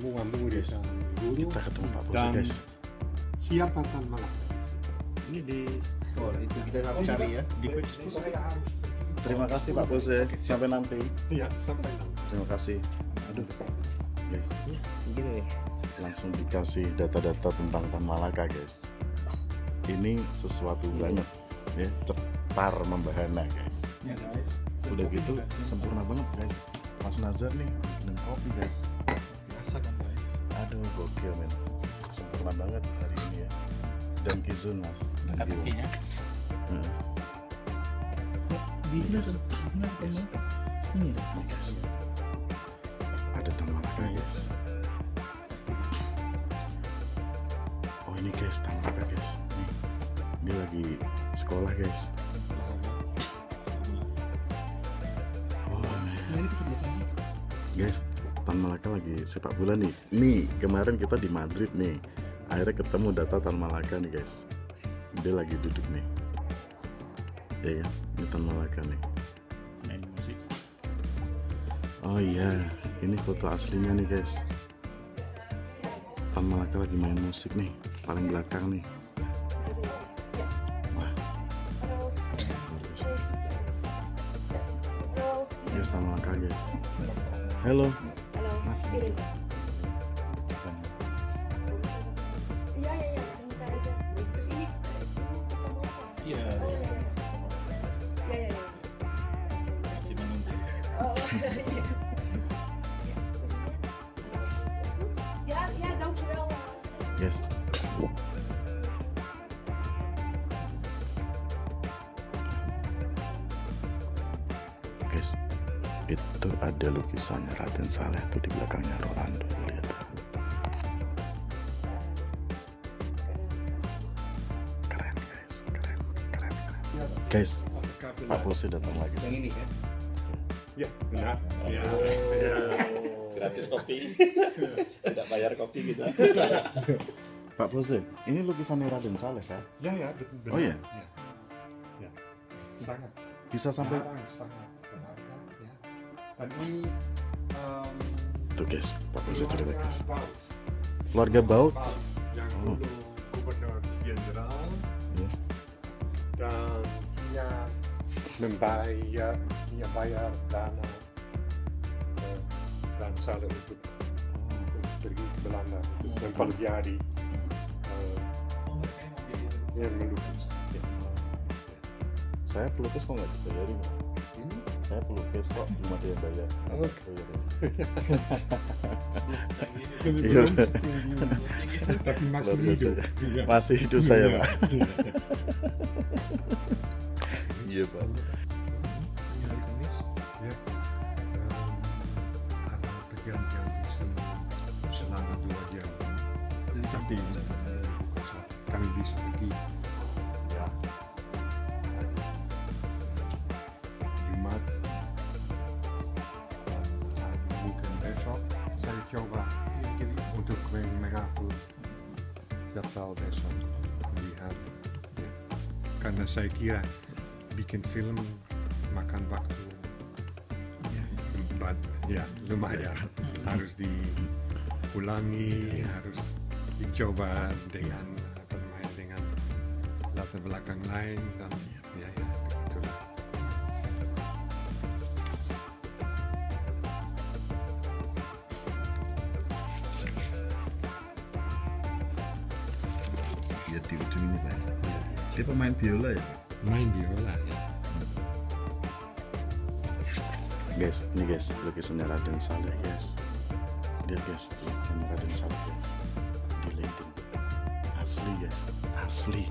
sambung-sambung Guys, dulu. kita ketemu Pak Bos Dan guys. siapa Tan Malaka? Ini di itu kita harus cari ya. di Facebook. Terima kasih Pak Bos ya. Sampai nanti. Iya, sampai nanti. Terima kasih. Aduh, guys, Gini nih. langsung dikasih data-data tentang Tan Malaka guys. Ini sesuatu banget ya, cetar membahana guys. Ya guys. Udah gitu sempurna banget guys. Mas Nazar nih bikin kopi guys. Biasa kan guys. Aduh gokil men, sempurna banget hari ini ya. Dan Kizun mas. Dan Kizun. Yes. Yes. Yes. Ada Tan Malaka guys. Oh ini guys Tan Malaka guys. Nih, dia lagi sekolah guys. Oh man. Guys, Tan Malaka lagi sepak bola nih. Nih kemarin kita di Madrid nih. Akhirnya ketemu data Tan Malaka nih guys. Dia lagi duduk nih. Ya kan, ini Tan Malaka nih. Main musik. Oh iya, ini foto aslinya nih guys. Tan Malaka lagi main musik nih, paling belakang nih. Wah, luar biasa. Guys, Tan Malaka guys. Halo. Halo, Mas. kirim. Iya, sebentar aja. Terus ini ketemu apa? Iya. Oh, iya. Iya. Masih menunggu. Oh, iya. Ja, dankjewel. Guys. Guys, itu ada lukisannya Raden Saleh tuh di belakangnya Rolando, lihat. Keren guys, keren. Guys, Pak Bos datang lagi. Yang ini kan. Ya, benar. Ya. Gratis kopi. Tidak bayar kopi gitu. Pak Bos, ini lukisannya Raden Saleh kan? Ya, benar. Oh iya? Ya. Sangat. Bisa sampai sangat berharga ya. Dan ini tuh guys, Pak Bos cerita guys. Baut. Keluarga Baut. Yang Oh. dulu gubernur jenderal Ya. dan dia bayar dana dan Saleh untuk pergi ke Belanda untuk mempelajari yang melukis. Ya. Saya pelukis kok nggak dibayarin? Saya pelukis kok cuma dia bayar. Oke. Iya. Tapi masih Luar biasa hidup. ya. Iya. Masih hidup saya Iya. Pak. Iya Pak. Ini hari Kamis, ya. Ada perjanjian di sini selama 2 jam. Tapi kami bisa pergi. Ya. Jumat. Dan mungkin besok saya coba untuk mengatur jadwal besok lihat. Ya. Karena saya kira bikin film makan waktu ya lumayan, harus diulangi, harus dicoba dengan apa namanya, dengan latar belakang lain, dan ya begitulah. Ya di ujung ini Pak. Dia pemain biola ya. Main biola ya. Guys, ini guys lukisannya Raden Saleh guys. Lihat guys, lukisannya Raden Saleh guys. Di LinkedIn. Asli guys, asli.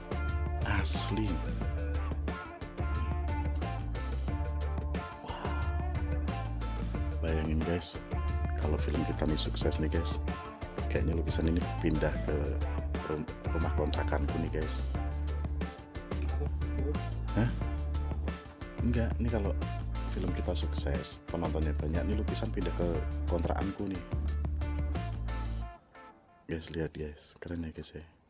Wow. Bayangin guys, kalau film kita nih sukses nih guys, kayaknya lukisan ini pindah ke rumah kontrakanku nih guys. Hah? Enggak, ini kalau film kita sukses, penontonnya banyak, nih lukisan pindah ke kontrakanku nih. Guys, lihat guys, keren ya guys ya.